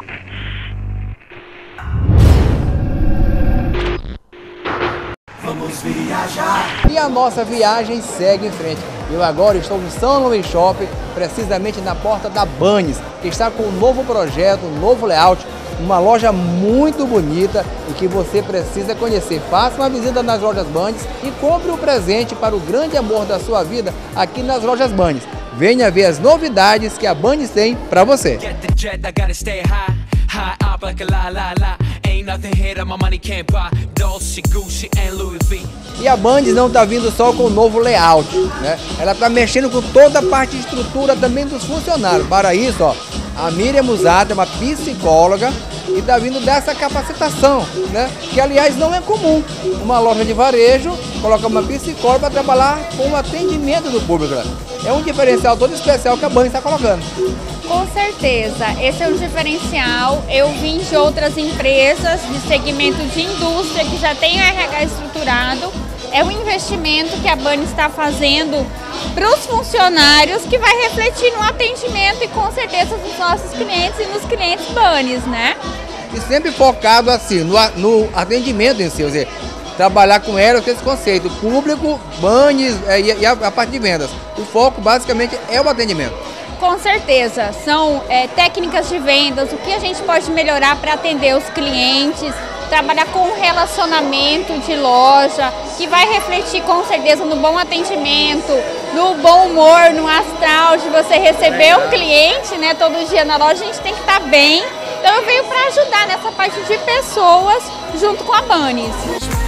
Vamos viajar. E a nossa viagem segue em frente. Eu agora estou no São Luís Shopping, precisamente na porta da Bunny's, que está com um novo projeto, um novo layout, uma loja muito bonita e que você precisa conhecer. Faça uma visita nas lojas Bunny's e compre um presente para o grande amor da sua vida aqui nas lojas Bunny's. Venha ver as novidades que a Bunny's tem para você. E a Bunny's não está vindo só com o novo layout, né? Ela está mexendo com toda a parte de estrutura também dos funcionários. Para isso, ó, a Miriam Musata é uma psicóloga e está vindo dessa capacitação, né? Que aliás não é comum. Uma loja de varejo coloca uma psicóloga para trabalhar com o atendimento do público, né? É um diferencial todo especial que a Bunny's está colocando. Com certeza, esse é um diferencial. Eu vim de outras empresas de segmento de indústria que já tem o RH estruturado. É um investimento que a Bunny's está fazendo para os funcionários que vai refletir no atendimento e com certeza nos nossos clientes e nos clientes Bunny's, né? E sempre focado assim, no atendimento em si, ou seja, trabalhar com ela com esse conceito, público, Bunny's e a parte de vendas. O foco basicamente é o atendimento. Com certeza, são técnicas de vendas, o que a gente pode melhorar para atender os clientes, trabalhar com relacionamento de loja, que vai refletir com certeza no bom atendimento, no bom humor, no astral de você receber um cliente, né? Todo dia na loja a gente tem que estar bem. Então eu venho para ajudar nessa parte de pessoas junto com a Bunny's.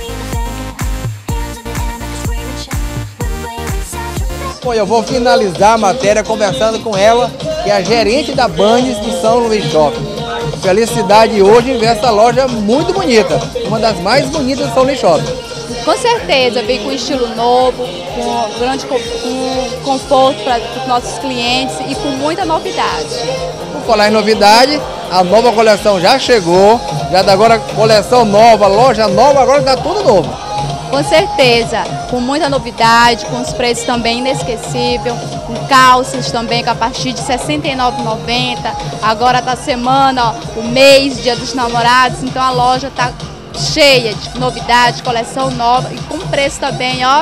Bom, eu vou finalizar a matéria conversando com ela, que é a gerente da Bunny's de São Luís Shopping. Felicidade hoje em ver essa loja muito bonita, uma das mais bonitas de São Luís Shopping. Com certeza, vem com estilo novo, com grande conforto para os nossos clientes e com muita novidade. Por falar em novidade, a nova coleção já chegou, já dá agora coleção nova, loja nova, agora está tudo novo. Com certeza, com muita novidade, com os preços também inesquecíveis, com calças também que a partir de R$ 69,90. Agora está semana, ó, o mês, Dia dos Namorados, então a loja está cheia de novidade, coleção nova e com preço também, ó.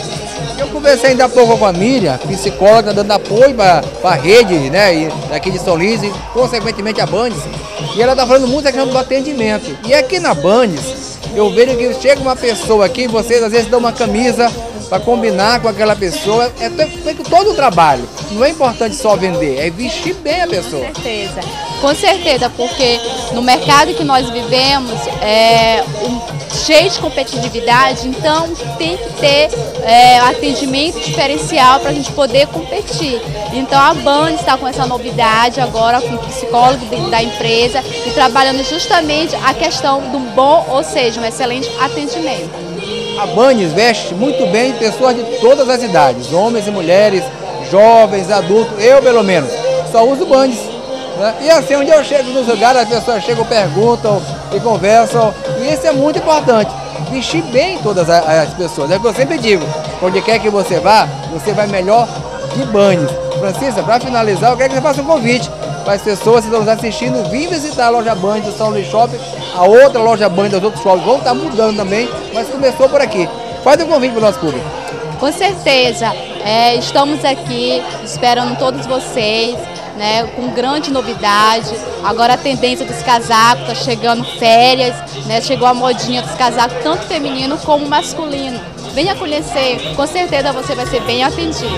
Eu conversei ainda há pouco com a Miriam, psicóloga, dando apoio para a rede, né, aqui de São Luís e consequentemente a Bunny's, e ela está falando muito da questão do atendimento. E aqui na Bunny's, eu vejo que chega uma pessoa aqui, vocês às vezes dão uma camisa para combinar com aquela pessoa, é feito todo o trabalho. Não é importante só vender, é vestir bem a pessoa. Com certeza, porque no mercado que nós vivemos é cheio de competitividade, então tem que ter atendimento diferencial para a gente poder competir. Então a Bunny's está com essa novidade agora, com o psicólogo da empresa e trabalhando justamente a questão do bom, ou seja, um excelente atendimento. A Bunny's veste muito bem pessoas de todas as idades, homens e mulheres, jovens, adultos, eu pelo menos, só uso Bunny's, né? E assim, onde eu chego nos lugares, as pessoas chegam, perguntam e conversam, e isso é muito importante, vestir bem todas as pessoas, é o que eu sempre digo, onde quer que você vá, você vai melhor de Bunny's. Francisca, para finalizar, eu quero que você faça um convite para as pessoas que estão nos assistindo, vir visitar a loja Bunny's do São Luís Shopping, a outra loja Bunny's dos outros shoppings vão estar mudando também, mas começou por aqui. Faz um convite para o nosso público. Com certeza, estamos aqui esperando todos vocês, né, com grande novidade. Agora a tendência dos casacos, está chegando férias, né, chegou a modinha dos casacos, tanto feminino como masculino. Venha conhecer, com certeza você vai ser bem atendido.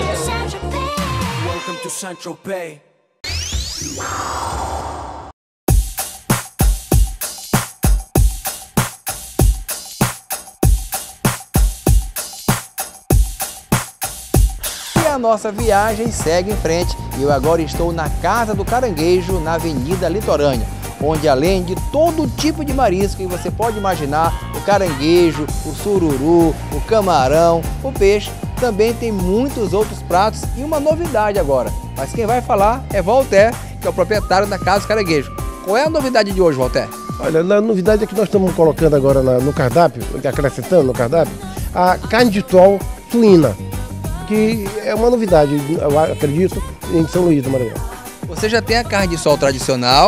A nossa viagem segue em frente e eu agora estou na Casa do Caranguejo, na Avenida Litorânea, onde além de todo tipo de marisco que você pode imaginar, o caranguejo, o sururu, o camarão, o peixe, também tem muitos outros pratos e uma novidade agora. Mas quem vai falar é Walter, que é o proprietário da Casa do Caranguejo. Qual é a novidade de hoje, Walter? Olha, a novidade é que nós estamos colocando agora no cardápio, acrescentando no cardápio, a carne de sol suína, que é uma novidade, eu acredito, em São Luís do Maranhão. Você já tem a carne de sol tradicional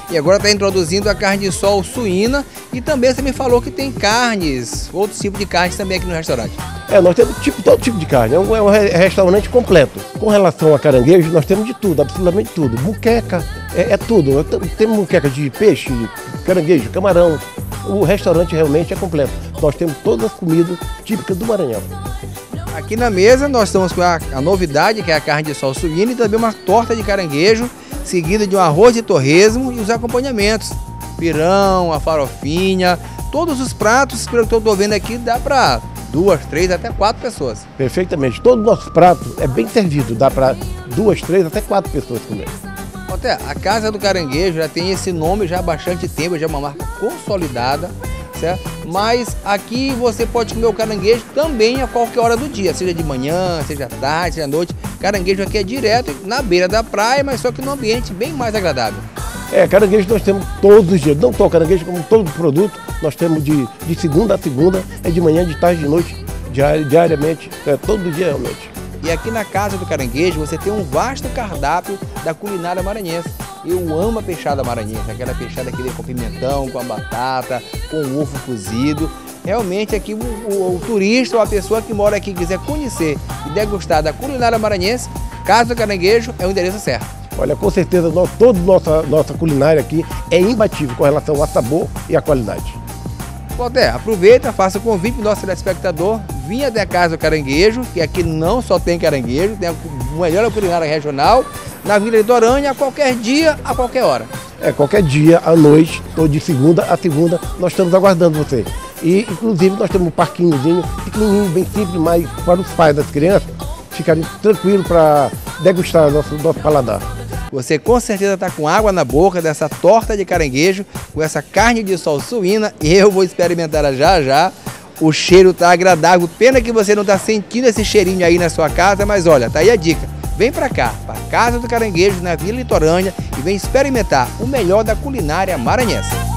e agora está introduzindo a carne de sol suína e também você me falou que tem carnes, outros tipos de carnes também aqui no restaurante. Nós temos todo tipo de carne, é um restaurante completo. Com relação a caranguejo, nós temos de tudo, absolutamente tudo. Muqueca, é tudo. Temos muqueca de peixe, caranguejo, camarão. O restaurante realmente é completo. Nós temos todas as comidas típicas do Maranhão. Aqui na mesa nós estamos com a novidade, que é a carne de sol suína, e também uma torta de caranguejo, seguida de um arroz de torresmo e os acompanhamentos. Pirão, a farofinha, todos os pratos, pelo que eu estou vendo aqui, dá para 2, 3, até 4 pessoas. Perfeitamente. Todo o nosso prato é bem servido, dá para 2, 3, até 4 pessoas comer. Até a Casa do Caranguejo já tem esse nome já há bastante tempo, já é uma marca consolidada, certo? Mas aqui você pode comer o caranguejo também a qualquer hora do dia, seja de manhã, seja tarde, seja à noite. Caranguejo aqui é direto na beira da praia, mas só que num ambiente bem mais agradável. Caranguejo nós temos todos os dias, não só caranguejo, como todo produto, nós temos de segunda a segunda, de manhã, de tarde, de noite, diariamente, todo dia realmente. E aqui na Casa do Caranguejo você tem um vasto cardápio da culinária maranhense. Eu amo a peixada maranhense, aquela peixada que vem com pimentão, com a batata, com o ovo cozido. Realmente aqui o turista ou a pessoa que mora aqui quiser conhecer e degustar da culinária maranhense, Casa do Caranguejo é o endereço certo. Olha, com certeza toda nossa culinária aqui é imbatível com relação ao sabor e à qualidade. Walter, aproveita, faça o convite para o nosso telespectador, vinha até a Casa do Caranguejo, que aqui não só tem caranguejo, tem a melhor culinária regional, na Avenida Litorânea, a qualquer dia, a qualquer hora. Qualquer dia, à noite, ou de segunda a segunda, nós estamos aguardando você. E, inclusive, nós temos um parquinhozinho pequenininho, bem simples, mas para os pais das crianças ficarem tranquilos para degustar nosso paladar. Você com certeza está com água na boca dessa torta de caranguejo, com essa carne de sol suína. Eu vou experimentar já já. O cheiro está agradável. Pena que você não está sentindo esse cheirinho aí na sua casa, mas olha, tá aí a dica. Vem para cá, para a Casa do Caranguejo, na Vila Litorânea, e vem experimentar o melhor da culinária maranhense.